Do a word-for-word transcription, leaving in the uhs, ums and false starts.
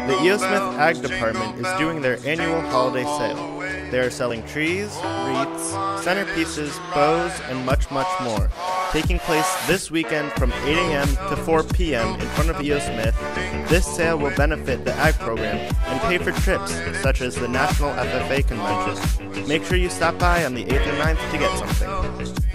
The E O Smith Ag Department is doing their annual holiday sale. They are selling trees, wreaths, centerpieces, bows, and much, much more. Taking place this weekend from eight A M to four P M in front of E O Smith, this sale will benefit the Ag program and pay for trips such as the National F F A Convention. Make sure you stop by on the eighth and ninth to get something.